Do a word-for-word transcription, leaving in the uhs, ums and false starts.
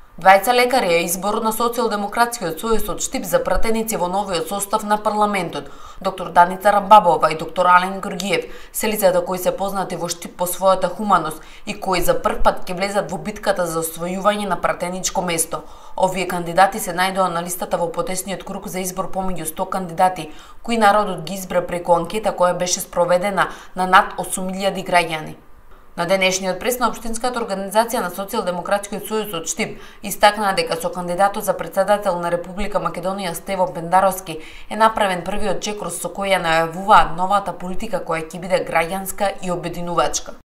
Двајца лекари е изборот на Социјалдемократскиот сојуз од Штип за пратеници во новиот состав на парламентот. Доктор Даница Рабабова и доктор Ален Георгиев се лицата кои се познати во Штип по својата хуманост и кои за прв пат ќе влезат во битката за освојување на пратеничко место. Овие кандидати се најдоа на листата во потесниот круг за избор помеѓу сто кандидати, кои народот ги избра преку анкета која беше спроведена на над осум илјади граѓани. На денешниот прес на Општинската организација на Социјалдемократскиот сојуз од Штип истакнаа дека со кандидатот за претседател на Република Македонија Стево Пендаровски е направен првиот чекор со кој ја најавуваат новата политика која ќе биде граѓанска и обединувачка.